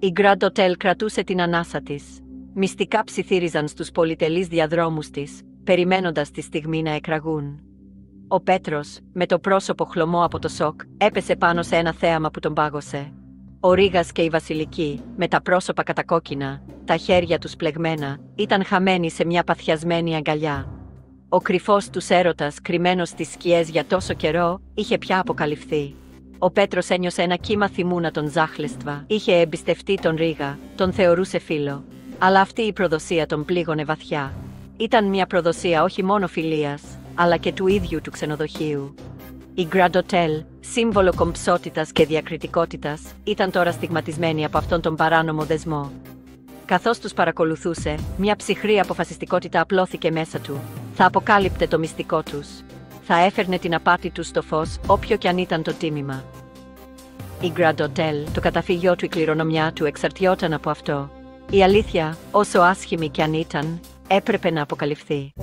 Η Grand Hotel κρατούσε την ανάσα της. Μυστικά ψιθύριζαν στους πολυτελείς διαδρόμους της, περιμένοντας τη στιγμή να εκραγούν. Ο Πέτρος, με το πρόσωπο χλωμό από το σοκ, έπεσε πάνω σε ένα θέαμα που τον πάγωσε. Ο Ρήγας και η Βασιλική, με τα πρόσωπα κατακόκκινα, τα χέρια τους πλεγμένα, ήταν χαμένοι σε μια παθιασμένη αγκαλιά. Ο κρυφός τους έρωτας, κρυμμένος στις σκιές για τόσο καιρό, είχε πια αποκαλυφθεί. Ο Πέτρος ένιωσε ένα κύμα θυμού να τον ζάχλεστβα. Είχε εμπιστευτεί τον Ρήγα, τον θεωρούσε φίλο. Αλλά αυτή η προδοσία τον πλήγωνε βαθιά. Ήταν μια προδοσία όχι μόνο φιλίας, αλλά και του ίδιου του ξενοδοχείου. Η Grand Hotel, σύμβολο κομψότητας και διακριτικότητας, ήταν τώρα στιγματισμένη από αυτόν τον παράνομο δεσμό. Καθώς τους παρακολουθούσε, μια ψυχρή αποφασιστικότητα απλώθηκε μέσα του. Θα αποκάλυπτε το μυστικό τους. Θα έφερνε την απάτη τους στο φως, όποιο κι αν ήταν το τίμημα. Η Grand Hotel, το καταφύγιο του, η κληρονομιά του εξαρτιόταν από αυτό. Η αλήθεια, όσο άσχημη κι αν ήταν, έπρεπε να αποκαλυφθεί.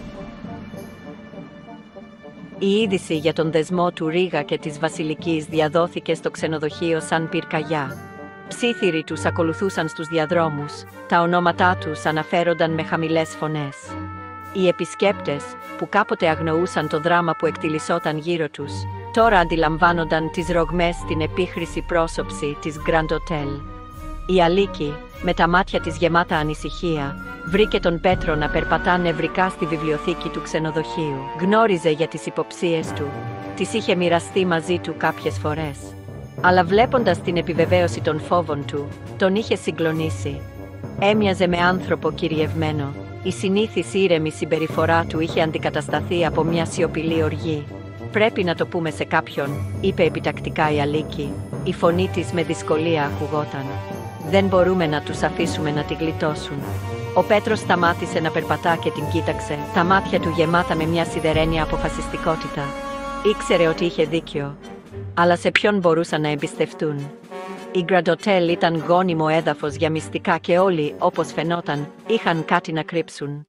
Η είδηση για τον δεσμό του Ρήγα και της Βασιλικής διαδόθηκε στο ξενοδοχείο σαν πυρκαγιά. Ψίθυροι τους ακολουθούσαν στους διαδρόμους, τα ονόματά τους αναφέρονταν με χαμηλές φωνές. Οι επισκέπτες, που κάποτε αγνοούσαν το δράμα που εκτιλισσόταν γύρω τους, τώρα αντιλαμβάνονταν τις ρογμές στην επίχρηση πρόσωψη της Grand Hotel. Η Αλίκη, με τα μάτια της γεμάτα ανησυχία, βρήκε τον Πέτρο να περπατά νευρικά στη βιβλιοθήκη του ξενοδοχείου. Γνώριζε για τις υποψίες του, τις είχε μοιραστεί μαζί του κάποιες φορές. Αλλά βλέποντας την επιβεβαίωση των φόβων του, τον είχε συγκλονίσει. Έμοιαζε με άνθρωπο κυριευμένο. Η συνήθις ήρεμη συμπεριφορά του είχε αντικατασταθεί από μια σιωπηλή οργή. «Πρέπει να το πούμε σε κάποιον», είπε επιτακτικά η Αλίκη. Η φωνή της με δυσκολία ακουγόταν. «Δεν μπορούμε να τους αφήσουμε να τη γλιτώσουν». Ο Πέτρος σταμάτησε να περπατά και την κοίταξε, τα μάτια του γεμάτα με μια σιδερένια αποφασιστικότητα. Ήξερε ότι είχε δίκιο. Αλλά σε ποιον μπορούσαν να εμπιστευτούν? Η Grand Hotel ήταν γόνιμο έδαφος για μυστικά και όλοι, όπως φαινόταν, είχαν κάτι να κρύψουν.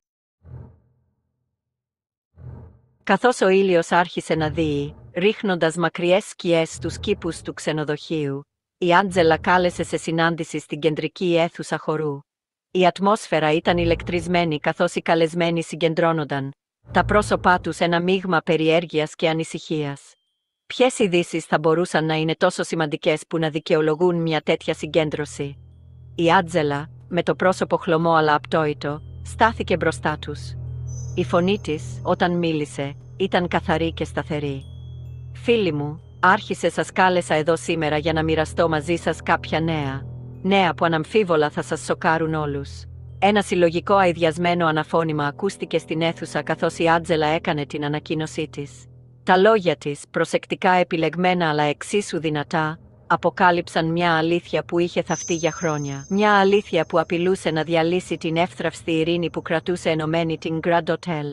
Καθώς ο ήλιος άρχισε να δύει, ρίχνοντας μακριές σκιές στους κήπους του ξενοδοχείου, η Άντζελα κάλεσε σε συνάντηση στην κεντρική αίθουσα χορού. Η ατμόσφαιρα ήταν ηλεκτρισμένη καθώς οι καλεσμένοι συγκεντρώνονταν, τα πρόσωπά τους ένα μείγμα περιέργειας και ανησυχίας. Ποιες ειδήσεις θα μπορούσαν να είναι τόσο σημαντικές που να δικαιολογούν μια τέτοια συγκέντρωση? Η Άντζελα, με το πρόσωπο χλωμό αλλά απτόητο, στάθηκε μπροστά τους. Η φωνή της, όταν μίλησε, ήταν καθαρή και σταθερή. «Φίλοι μου, άρχισε σας κάλεσα εδώ σήμερα για να μοιραστώ μαζί σας κάποια νέα. Νέα που αναμφίβολα θα σας σοκάρουν όλους». Ένα συλλογικό αηδιασμένο αναφώνημα ακούστηκε στην αίθουσα καθώς η Άντζελα έκανε την ανακοίνωσή της. Τα λόγια της, προσεκτικά επιλεγμένα αλλά εξίσου δυνατά, αποκάλυψαν μια αλήθεια που είχε θαυτεί για χρόνια. Μια αλήθεια που απειλούσε να διαλύσει την εύθραυστη ειρήνη που κρατούσε ενωμένη την Grand Hotel.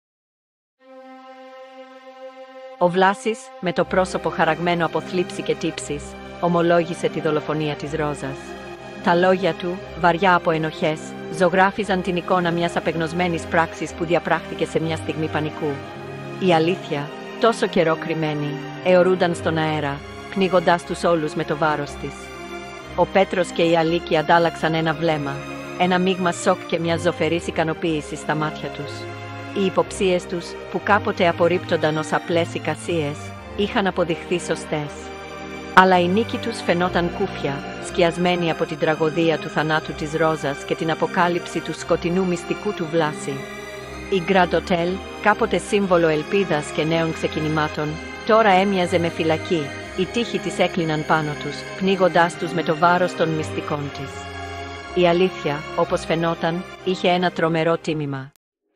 Ο Βλάσης, με το πρόσωπο χαραγμένο από θλίψη και τύψεις, ομολόγησε τη δολοφονία της Ρόζας. Τα λόγια του, βαριά από ενοχές, ζωγράφιζαν την εικόνα μιας απεγνωσμένης πράξης που διαπράχθηκε σε μια στιγμή πανικού. Η αλήθεια, τόσο καιρό κρυμμένη, αιωρούνταν στον αέρα, πνίγοντας τους όλους με το βάρος της. Ο Πέτρος και η Αλίκη αντάλλαξαν ένα βλέμμα, ένα μείγμα σοκ και μια ζωφερής ικανοποίηση στα μάτια τους. Οι υποψίες τους, που κάποτε απορρίπτονταν ως απλές εικασίες, είχαν αποδειχθεί σωστές. Αλλά η νίκη τους φαινόταν κούφια, σκιασμένη από την τραγωδία του θανάτου της Ρόζας και την αποκάλυψη του σκοτεινού μυστικού του Βλάση. Η Grand Hotel, κάποτε σύμβολο ελπίδας και νέων ξεκινημάτων, τώρα έμοιαζε με φυλακή. Οι τοίχοι της έκλειναν πάνω τους, πνίγοντάς τους με το βάρος των μυστικών της. Η αλήθεια, όπως φαινόταν, είχε ένα τρομερό τίμημα.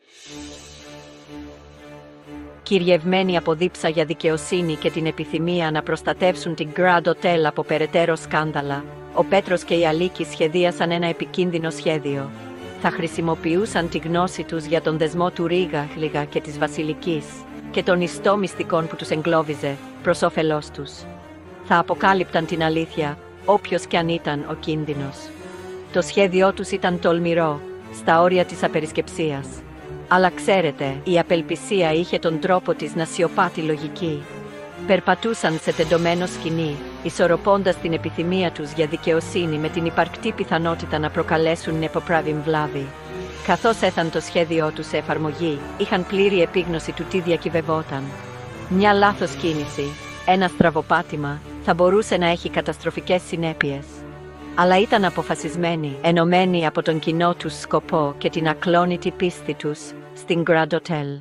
Κυριευμένοι από δίψα για δικαιοσύνη και την επιθυμία να προστατεύσουν την Grand Hotel από περαιτέρω σκάνδαλα, ο Πέτρος και η Αλίκη σχεδίασαν ένα επικίνδυνο σχέδιο. Θα χρησιμοποιούσαν τη γνώση τους για τον δεσμό του Ρήγα και της Βασιλικής και των ιστό μυστικών που τους εγκλώβιζε, προς όφελός τους. Θα αποκάλυπταν την αλήθεια, όποιος κι αν ήταν ο κίνδυνος. Το σχέδιό τους ήταν τολμηρό, στα όρια της απερισκεψίας. Αλλά ξέρετε, η απελπισία είχε τον τρόπο της να σιωπά τη λογική. Περπατούσαν σε τεντωμένο σκηνή, ισορροπώντας την επιθυμία τους για δικαιοσύνη με την υπαρκτή πιθανότητα να προκαλέσουν νεποπράβη βλάβη. Καθώς έθαν το σχέδιό τους σε εφαρμογή, είχαν πλήρη επίγνωση του τι διακυβευόταν. Μια λάθος κίνηση, ένα στραβοπάτημα, θα μπορούσε να έχει καταστροφικές συνέπειες. Αλλά ήταν αποφασισμένοι, ενωμένοι από τον κοινό τους σκοπό και την ακλόνητη πίστη τους στην Grand Hotel.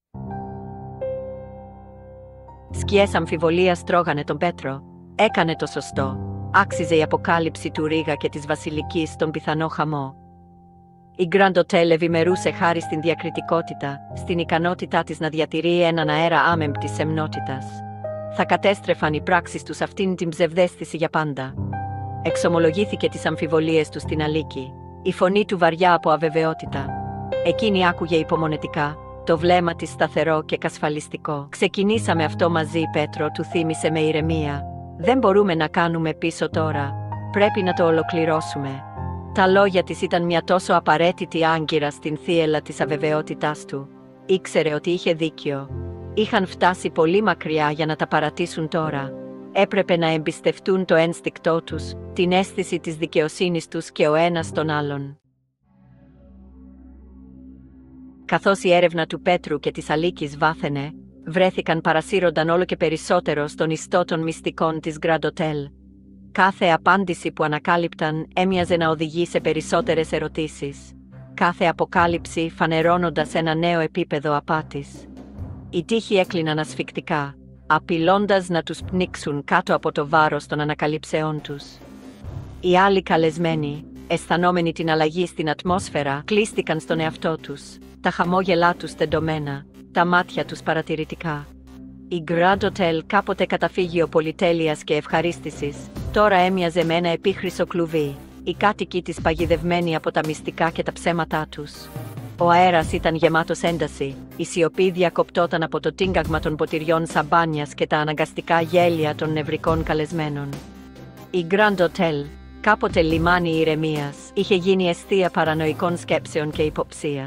Σκιές αμφιβολίας τρώγανε τον Πέτρο. Έκανε το σωστό. Άξιζε η αποκάλυψη του Ρίγα και της Βασιλικής στον πιθανό χαμό. Η Grand Hotel ευημερούσε χάρη στην διακριτικότητα, στην ικανότητά της να διατηρεί έναν αέρα άμεμπτης σεμνότητας. Θα κατέστρεφαν οι πράξεις τους αυτήν την ψευδαίσθηση για πάντα. Εξομολογήθηκε τις αμφιβολίες του στην Αλίκη. Η φωνή του βαριά από αβεβαιότητα. Εκείνη άκουγε υπομονετικά, το βλέμμα της σταθερό και κασφαλιστικό. «Ξεκινήσαμε αυτό μαζί, Πέτρο», του θύμισε με ηρεμία. «Δεν μπορούμε να κάνουμε πίσω τώρα. Πρέπει να το ολοκληρώσουμε». Τα λόγια της ήταν μια τόσο απαραίτητη άγκυρα στην θύελλα της αβεβαιότητάς του. Ήξερε ότι είχε δίκιο. Είχαν φτάσει πολύ μακριά για να τα παρατήσουν τώρα. Έπρεπε να εμπιστευτούν το ένστικτό τους, την αίσθηση της δικαιοσύνης τους και ο ένας τον άλλον. Καθώς η έρευνα του Πέτρου και της Αλίκης βάθαινε, βρέθηκαν παρασύρονταν όλο και περισσότερο στον ιστό των μυστικών της Grand Hotel. Κάθε απάντηση που ανακάλυπταν έμοιαζε να οδηγεί σε περισσότερες ερωτήσεις. Κάθε αποκάλυψη φανερώνοντας ένα νέο επίπεδο απάτης. Οι τοίχοι έκλειναν ασφικτικά, απειλώντας να τους πνίξουν κάτω από το βάρος των ανακαλύψεών τους. Οι άλλοι καλεσμένοι, αισθανόμενοι την αλλαγή στην ατμόσφαιρα, κλείστηκαν στον εαυτό τους, τα χαμόγελά τους τεντωμένα, τα μάτια τους παρατηρητικά. Η Grand Hotel, κάποτε καταφύγιο πολυτέλειας και ευχαρίστησης, τώρα έμοιαζε με ένα επίχρυσο κλουβί, οι κάτοικοι της παγιδευμένοι από τα μυστικά και τα ψέματά τους. Ο αέρας ήταν γεμάτος ένταση, η σιωπή διακοπτόταν από το τίγκαγμα των ποτηριών σαμπάνιας και τα αναγκαστικά γέλια των νευρικών καλεσμένων. Η Grand Hotel, κάποτε λιμάνι ηρεμίας, είχε γίνει εστία παρανοϊκών σκέψεων και υποψίας.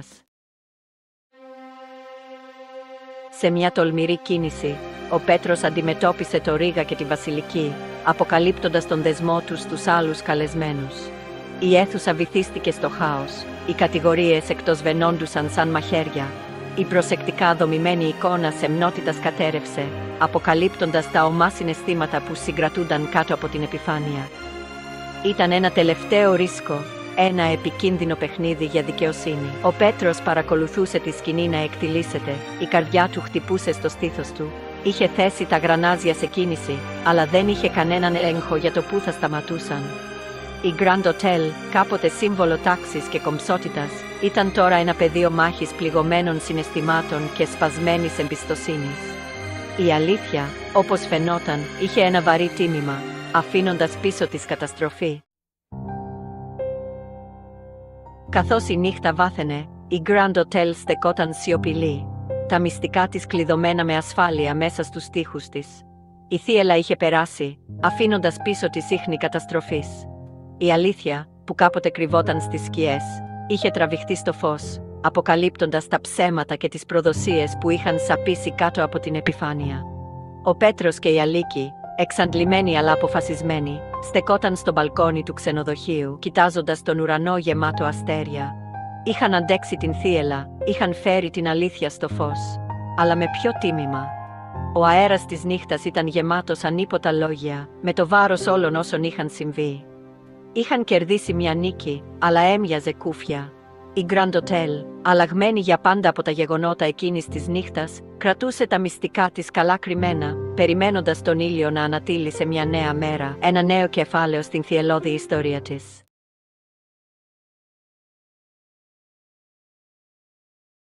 Σε μια τολμηρή κίνηση, ο Πέτρος αντιμετώπισε το Ρίγα και τη Βασιλική, αποκαλύπτοντας τον δεσμό τους στους άλλους καλεσμένους. Η αίθουσα βυθίστηκε στο χάος, οι κατηγορίες εκτοσβενόντουσαν σαν μαχαίρια. Η προσεκτικά δομημένη εικόνα σεμνότητας κατέρευσε, αποκαλύπτοντας τα ομά συναισθήματα που συγκρατούνταν κάτω από την επιφάνεια. Ήταν ένα τελευταίο ρίσκο, ένα επικίνδυνο παιχνίδι για δικαιοσύνη. Ο Πέτρος παρακολουθούσε τη σκηνή να εκτιλήσεται, η καρδιά του χτυπούσε στο στήθος του. Είχε θέσει τα γρανάζια σε κίνηση, αλλά δεν είχε κανέναν έλεγχο για το πού θα σταματούσαν. Η Grand Hotel, κάποτε σύμβολο τάξης και κομψότητας, ήταν τώρα ένα πεδίο μάχης πληγωμένων συναισθημάτων και σπασμένης εμπιστοσύνης. Η αλήθεια, όπως φαινόταν, είχε ένα βαρύ τίμημα, αφήνοντας πίσω της καταστροφή. Καθώς η νύχτα βάθαινε, η Grand Hotel στεκόταν σιωπηλή, τα μυστικά της κλειδωμένα με ασφάλεια μέσα στους τοίχους της. Η θύελλα είχε περάσει, αφήνοντας πίσω της ίχνη καταστροφής. Η αλήθεια, που κάποτε κρυβόταν στις σκιές, είχε τραβηχτεί στο φως, αποκαλύπτοντας τα ψέματα και τις προδοσίες που είχαν σαπίσει κάτω από την επιφάνεια. Ο Πέτρος και η Αλίκη, εξαντλημένοι αλλά αποφασισμένοι, στεκόταν στο μπαλκόνι του ξενοδοχείου, κοιτάζοντας τον ουρανό γεμάτο αστέρια. Είχαν αντέξει την θύελλα, είχαν φέρει την αλήθεια στο φως. Αλλά με ποιο τίμημα? Ο αέρας της νύχτας ήταν γεμάτος ανίποτα λόγια, με το βάρος όλων όσων είχαν συμβεί. Είχαν κερδίσει μια νίκη, αλλά έμοιαζε κούφια. Η Grand Hotel, αλλαγμένη για πάντα από τα γεγονότα εκείνης της νύχτας, κρατούσε τα μυστικά της καλά κρυμμένα, περιμένοντας τον ήλιο να ανατείλει σε μια νέα μέρα, ένα νέο κεφάλαιο στην θυελλώδη ιστορία της.